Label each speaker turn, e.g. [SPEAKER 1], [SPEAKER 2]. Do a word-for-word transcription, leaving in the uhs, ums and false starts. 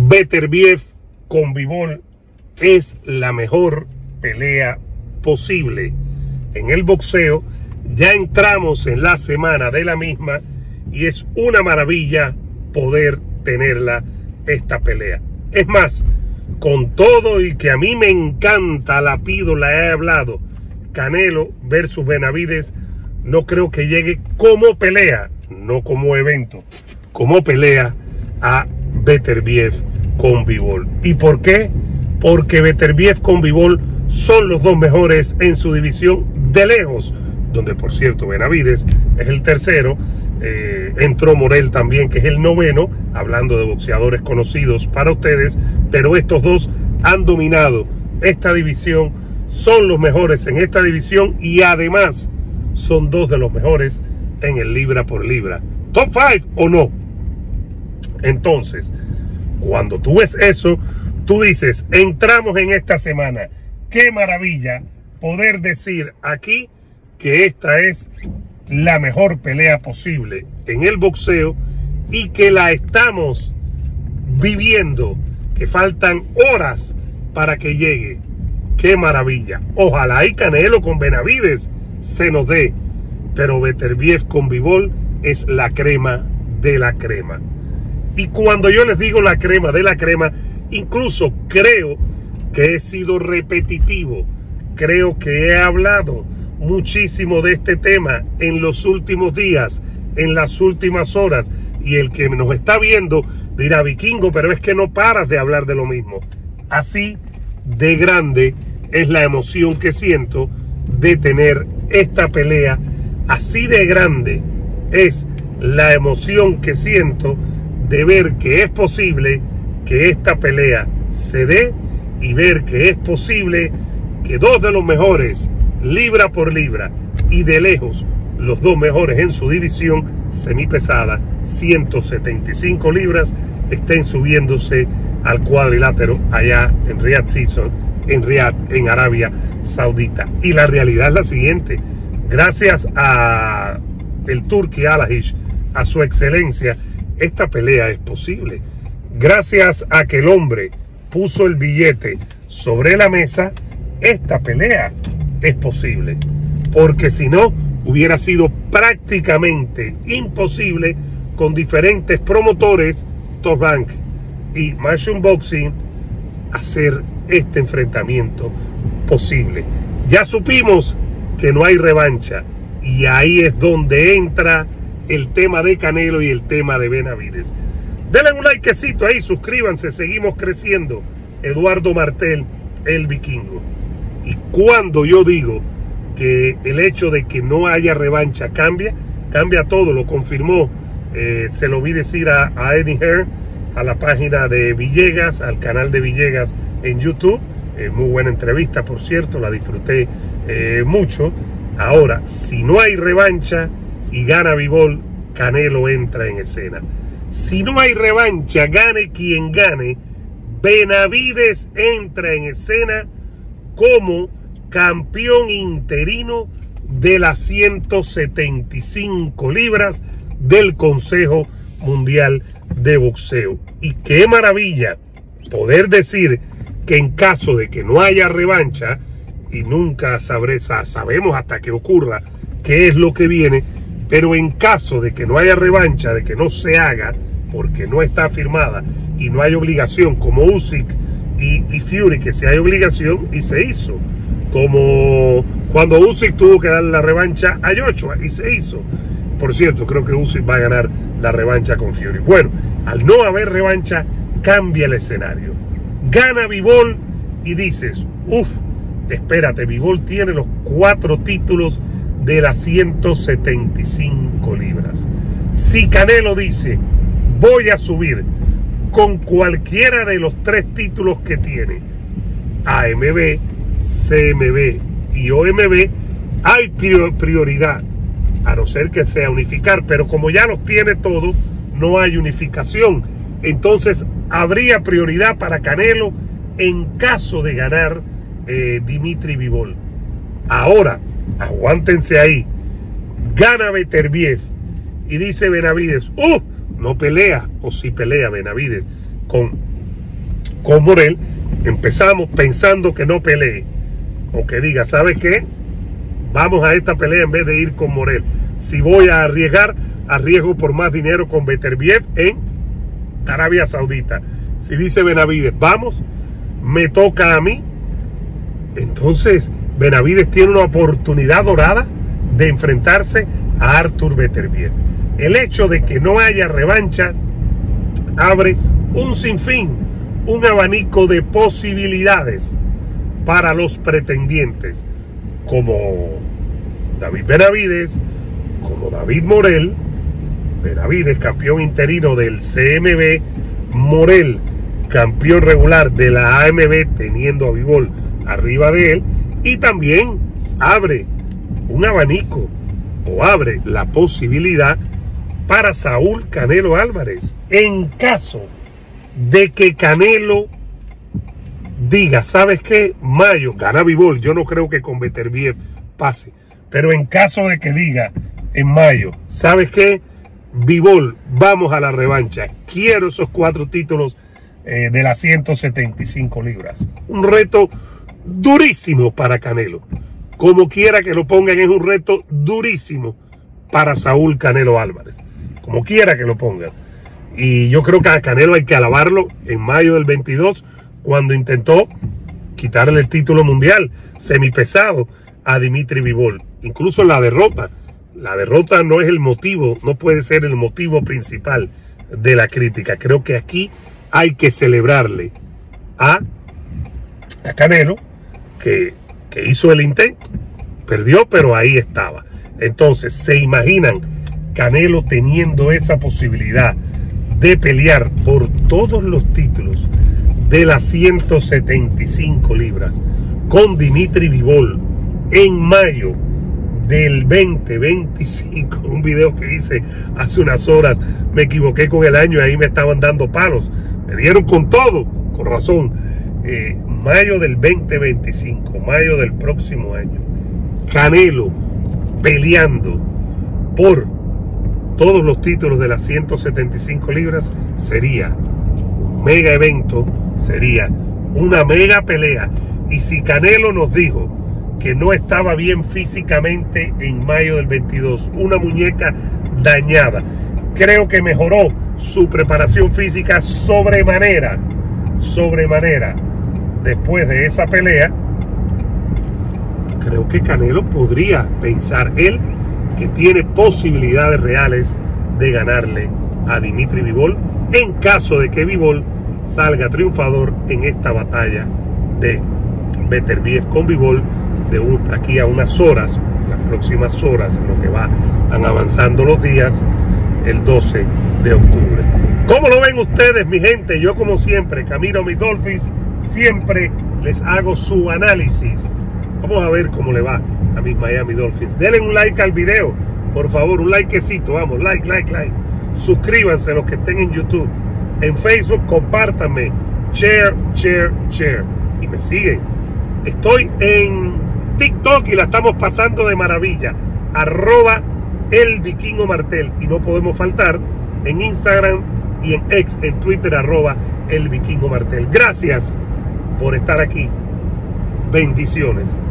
[SPEAKER 1] Beterbiev con Bivol es la mejor pelea posible en el boxeo. Ya entramos en la semana de la misma y es una maravilla poder tenerla esta pelea. Es más, con todo y que a mí me encanta, la pido, la he hablado, Canelo versus Benavidez, no creo que llegue como pelea, no como evento, como pelea a Beterbiev con Bivol. ¿Y por qué? Porque Beterbiev con Bivol son los dos mejores en su división de lejos, donde por cierto Benavidez es el tercero. Eh, entró Morel también, que es el noveno, hablando de boxeadores conocidos para ustedes, pero estos dos han dominado esta división, son los mejores en esta división y además son dos de los mejores en el libra por libra. ¿Top cinco o no? Entonces, cuando tú ves eso, tú dices, entramos en esta semana, qué maravilla poder decir aquí que esta es la mejor pelea posible en el boxeo y que la estamos viviendo, que faltan horas para que llegue. Qué maravilla. Ojalá y Canelo con Benavidez se nos dé, pero Beterbiev con Bivol es la crema de la crema. Y cuando yo les digo la crema de la crema, incluso creo que he sido repetitivo, creo que he hablado muchísimo de este tema en los últimos días, en las últimas horas, y el que nos está viendo dirá, Vikingo, pero es que no paras de hablar de lo mismo. Así de grande es la emoción que siento de tener esta pelea, así de grande es la emoción que siento de ver que es posible que esta pelea se dé y ver que es posible que dos de los mejores libra por libra y de lejos los dos mejores en su división semipesada, ciento setenta y cinco libras, estén subiéndose al cuadrilátero allá en Riyadh Season, en Riyadh, en Arabia Saudita. Y la realidad es la siguiente: gracias a el Turki Alahish, a su excelencia, esta pelea es posible. Gracias a que el hombre puso el billete sobre la mesa, esta pelea es posible, porque si no hubiera sido prácticamente imposible con diferentes promotores, Top Rank y Matchroom Boxing, hacer este enfrentamiento posible. Ya supimos que no hay revancha y ahí es donde entra el tema de Canelo y el tema de Benavidez. Denle un likecito ahí, suscríbanse, seguimos creciendo. Eduardo Martel, el Vikingo. Y cuando yo digo que el hecho de que no haya revancha cambia, cambia todo, lo confirmó, eh, se lo vi decir a, a Eddie Hearn, a la página de Villegas, al canal de Villegas en YouTube. Eh, muy buena entrevista, por cierto, la disfruté eh, mucho. Ahora, si no hay revancha y gana Bivol, Canelo entra en escena. Si no hay revancha, gane quien gane, Benavidez entra en escena como campeón interino de las ciento setenta y cinco libras del Consejo Mundial de Boxeo. Y qué maravilla poder decir que en caso de que no haya revancha, y nunca sabré, sabemos hasta que ocurra qué es lo que viene, pero en caso de que no haya revancha, de que no se haga, porque no está firmada y no hay obligación, como Usyk y, y Fury, que si hay obligación y se hizo, como cuando Usyk tuvo que dar la revancha a Joshua y se hizo. Por cierto, creo que Usyk va a ganar la revancha con Fury. Bueno, al no haber revancha, cambia el escenario. Gana Bivol y dices, uff, espérate, Bivol tiene los cuatro títulos de las ciento setenta y cinco libras. Si Canelo dice, voy a subir con cualquiera de los tres títulos que tiene, A M B, C M B y O M B, hay prioridad, a no ser que sea unificar, pero como ya los tiene todos, no hay unificación. Entonces habría prioridad para Canelo en caso de ganar eh, Dimitri Bivol. Ahora, aguántense ahí, gana Beterbiev y dice Benavidez, ¡uh! No pelea, o si pelea Benavidez con con Morel, empezamos pensando que no pelee, o que diga, ¿sabes qué? Vamos a esta pelea en vez de ir con Morel. Si voy a arriesgar, arriesgo por más dinero con Beterbiev en Arabia Saudita. Si dice Benavides, vamos, me toca a mí, entonces Benavides tiene una oportunidad dorada de enfrentarse a Artur Beterbiev. El hecho de que no haya revancha abre un sinfín, un abanico de posibilidades para los pretendientes, como David Benavides, como David Morel. Benavides, campeón interino del C M B, Morel, campeón regular de la A M B, teniendo a Bivol arriba de él, y también abre un abanico, o abre la posibilidad para Saúl Canelo Álvarez, en caso de que Canelo diga, ¿sabes qué? Mayo, gana Bivol. Yo no creo que con Beterbiev pase, pero en caso de que diga en mayo, ¿sabes qué? Bivol, vamos a la revancha, quiero esos cuatro títulos eh, de las ciento setenta y cinco libras. Un reto durísimo para Canelo. Como quiera que lo pongan, es un reto durísimo para Saúl Canelo Álvarez. Como quiera que lo pongan. Y yo creo que a Canelo hay que alabarlo en mayo del veintidós, cuando intentó quitarle el título mundial semipesado a Dimitri Bivol. Incluso en la derrota. La derrota no es el motivo, no puede ser el motivo principal de la crítica. Creo que aquí hay que celebrarle a, a Canelo, que, que hizo el intento, perdió, pero ahí estaba. Entonces, ¿se imaginan Canelo teniendo esa posibilidad de pelear por todos los títulos de las ciento setenta y cinco libras con Dimitri Bivol en mayo del veinte veinticinco? Un video que hice hace unas horas, me equivoqué con el año y ahí me estaban dando palos, me dieron con todo, con razón. eh, mayo del veinte veinticinco, mayo del próximo año, Canelo peleando por todos los títulos de las ciento setenta y cinco libras, sería un mega evento, sería una mega pelea. Y si Canelo nos dijo que no estaba bien físicamente en mayo del veintidós, una muñeca dañada, creo que mejoró su preparación física sobremanera, sobremanera, después de esa pelea. Creo que Canelo podría pensar él que tiene posibilidades reales de ganarle a Dimitri Bivol, en caso de que Bivol salga triunfador en esta batalla de Beterbiev con Bivol, de un, aquí a unas horas, las próximas horas, en lo que van avanzando los días, el doce de octubre. ¿Cómo lo ven ustedes, mi gente? Yo, como siempre, camino a mis Dolphins, siempre les hago su análisis. Vamos a ver cómo le va a mis Miami Dolphins. Denle un like al video, por favor, un likecito, vamos, like, like, like. Suscríbanse los que estén en YouTube. En Facebook, compártanme, share, share, share. Y me siguen. Estoy en TikTok y la estamos pasando de maravilla. Arroba el Vikingo Martel. Y no podemos faltar en Instagram y en X, en Twitter, arroba el Vikingo Martel. Gracias por estar aquí. Bendiciones.